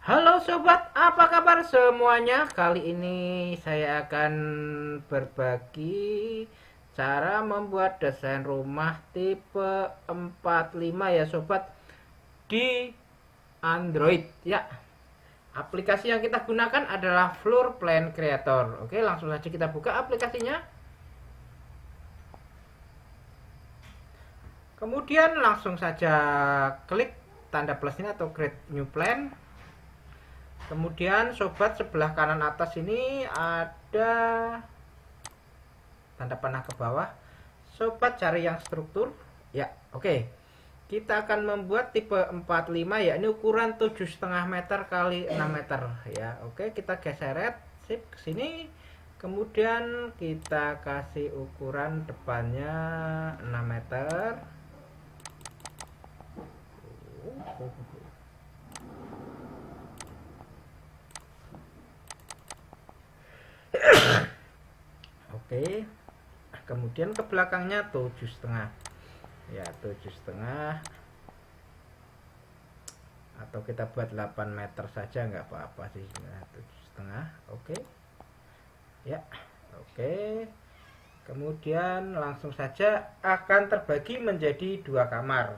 Halo sobat, apa kabar semuanya? Kali ini saya akan berbagi cara membuat desain rumah tipe 45 ya sobat, di Android ya. Aplikasi yang kita gunakan adalah Floor Plan Creator. Oke, langsung saja kita buka aplikasinya. Kemudian langsung saja klik tanda plus ini atau create new plan. Kemudian sobat, sebelah kanan atas ini ada tanda panah ke bawah. Sobat cari yang struktur. Ya, oke. Kita akan membuat tipe 45 ya. Ini ukuran 7,5 meter kali 6 meter ya. Oke, kita geseret sip ke sini. Kemudian kita kasih ukuran depannya 6 meter. Oke, kemudian ke belakangnya 7,5 ya, 7,5, atau kita buat 8 meter saja nggak apa-apa sih. Nah, 7,5. Oke ya, oke. Kemudian langsung saja akan terbagi menjadi 2 kamar.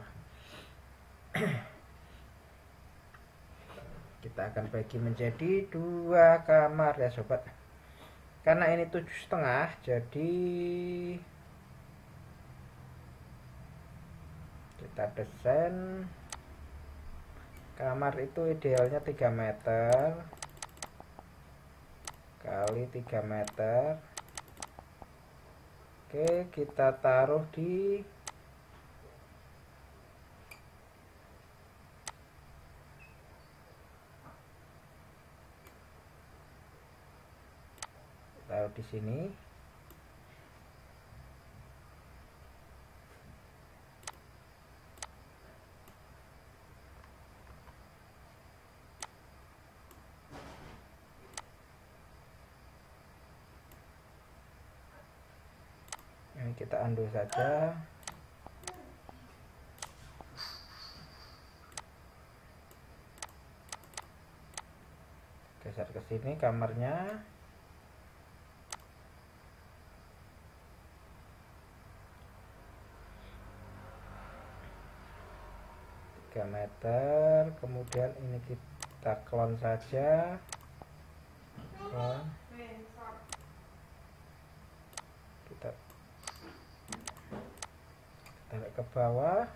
Kita akan bagi menjadi 2 kamar ya sobat. Karena ini 7,5, jadi kita desain kamar itu idealnya 3 meter kali 3 meter. Oke, kita taruh di sini. Ini kita undo saja. Geser ke sini kamarnya. Meter, kemudian ini kita clone saja, kita tarik ke bawah,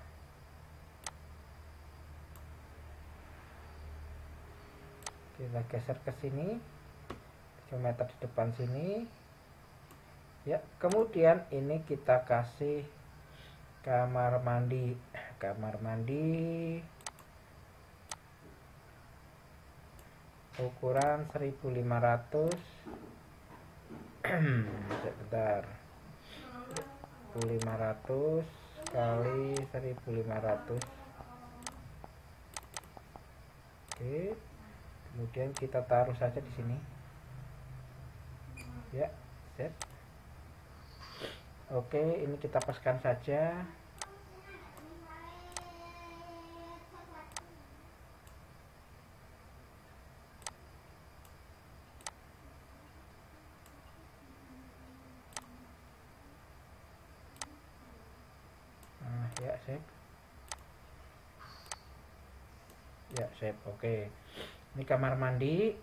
kita geser ke sini 3 meter di depan sini ya. Kemudian ini kita kasih kamar mandi ukuran 1500 sebentar, 1500 kali 1500. Oke, kemudian kita taruh saja di sini ya, set. Oke, ini kita paskan saja. Ya, save. Ya, save. Oke. Ini kamar mandi.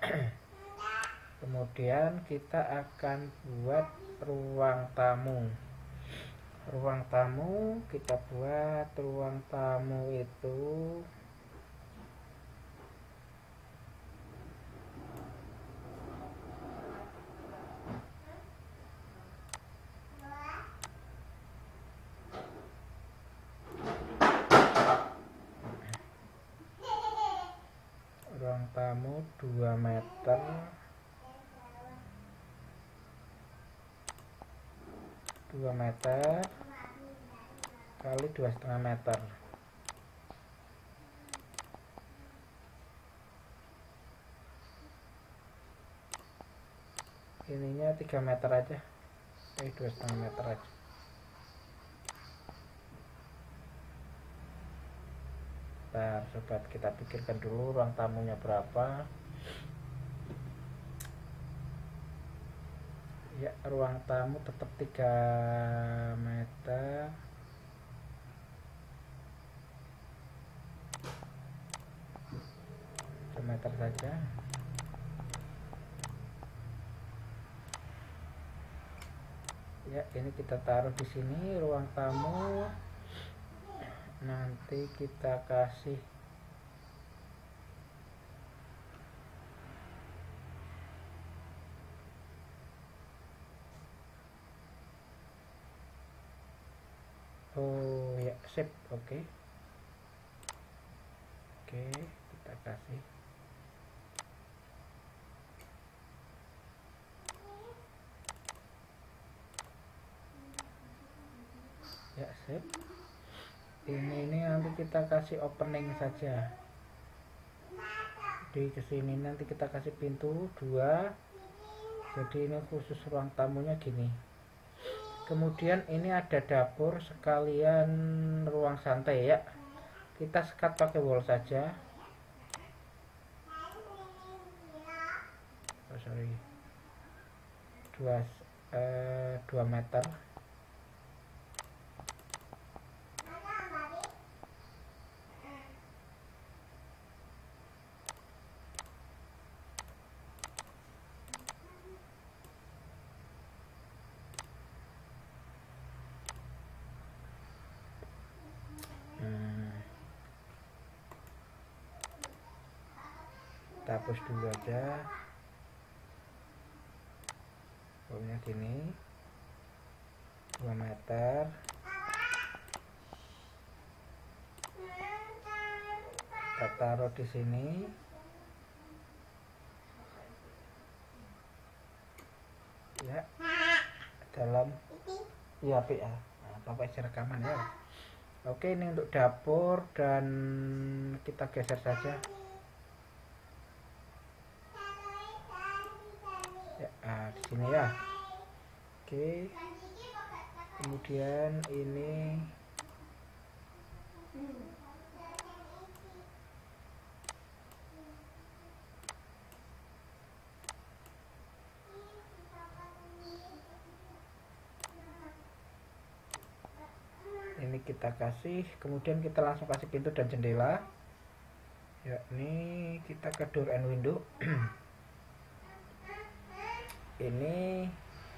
Kemudian kita akan buat ruang tamu. Ruang tamu kita buat ruang tamu itu ruang tamu 2 meter kali 2,5 meter. Ininya 3 meter aja, 2,5 meter aja. Bentar sobat, kita pikirkan dulu ruang tamunya berapa. Ya, ruang tamu tetap 3 meter. Meter saja. Ya, ini kita taruh di sini ruang tamu. Nanti kita kasih ya, sip. Oke, kita kasih ya, sip. Ini nanti kita kasih opening saja di kesini, nanti kita kasih pintu 2, jadi ini khusus ruang tamunya gini. Kemudian ini ada dapur sekalian ruang santai ya, kita sekat pakai wall saja. Sorry, 2 meter. Kita hapus dulu aja. Pokoknya gini, 2 meter. Kita taruh di sini. Ya, dalam ya ya. Nah, Bapak isi rekaman ya. Oke, ini untuk dapur dan kita geser saja. Ya, di sini ya. Oke. Kemudian ini kita kasih, kemudian kita langsung kasih pintu dan jendela. Ya, ini kita ke door and window. Ini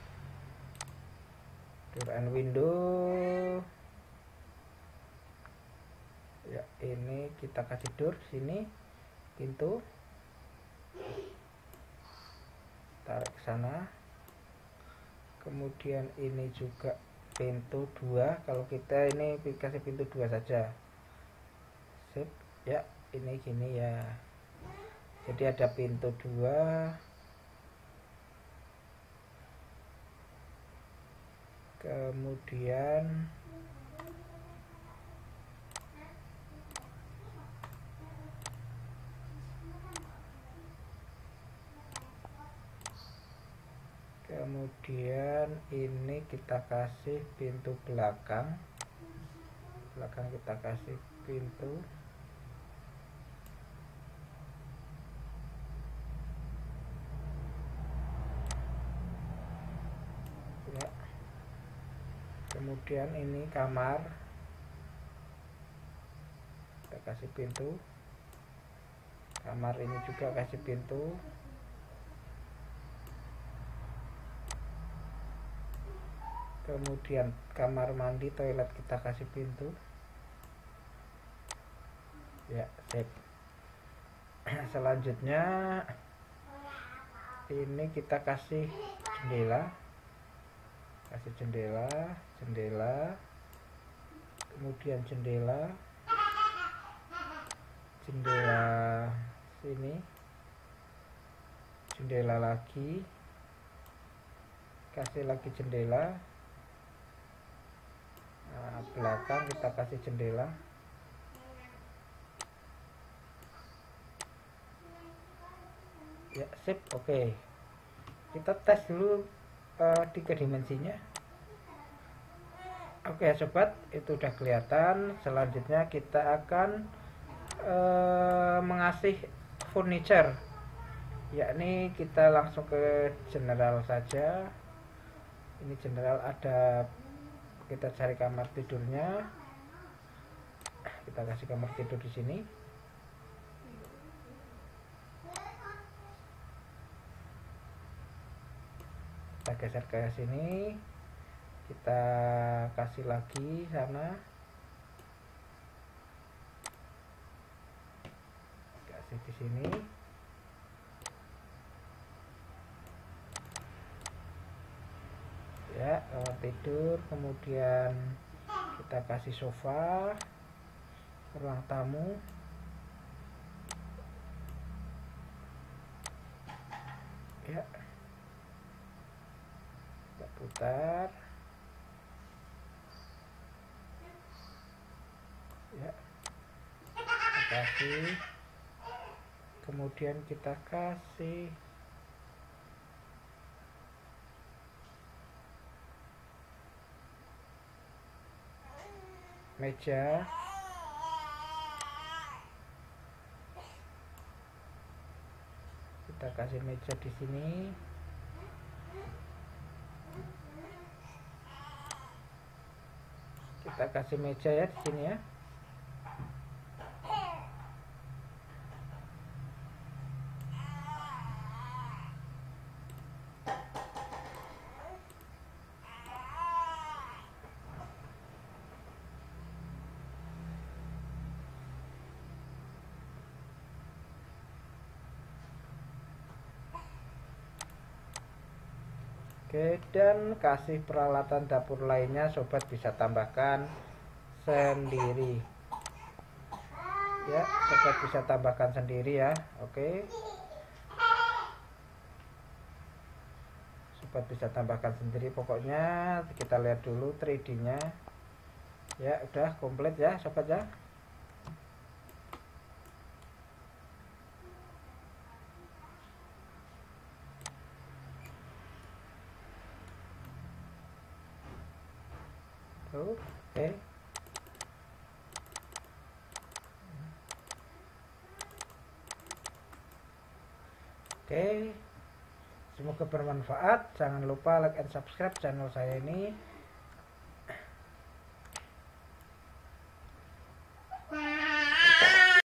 door and window. Ya, ini kita kasih door sini, pintu. Tarik ke sana. Kemudian ini juga pintu 2, kalau kita ini kasih pintu 2 saja. Sip. Ya, ini gini ya. Jadi ada pintu 2. Kemudian ini kita kasih pintu belakang kita kasih pintu. Ya, kemudian ini kamar, kita kasih pintu. Kamar ini juga kasih pintu. Kemudian kamar mandi, toilet kita kasih pintu. Ya, sip. Selanjutnya ini kita kasih jendela. Jendela. Kemudian jendela sini. Jendela lagi. Kasih lagi jendela. Nah, belakang kita kasih jendela. Ya, sip. Oke. Kita tes dulu 3 dimensinya. Oke sobat, itu udah kelihatan. Selanjutnya kita akan mengasih furniture, yakni kita langsung ke general saja. Ini general, ada, kita cari kamar tidurnya, kita kasih kamar tidur di sini. Kita geser ke sini, kita kasih lagi sana, kasih di sini. Ya, kamar tidur, kemudian kita kasih sofa, ruang tamu. Ya, kita putar. Ya, kita kasih, kemudian kita kasih meja. Kita kasih meja di sini. Kita kasih meja ya di sini ya. Oke, dan kasih peralatan dapur lainnya, sobat bisa tambahkan sendiri. Ya, sobat bisa tambahkan sendiri ya. Oke. Sobat bisa tambahkan sendiri, pokoknya kita lihat dulu 3D-nya. Ya, udah komplit ya, sobat ya. Oke. Oke. Semoga bermanfaat. Jangan lupa like and subscribe channel saya ini.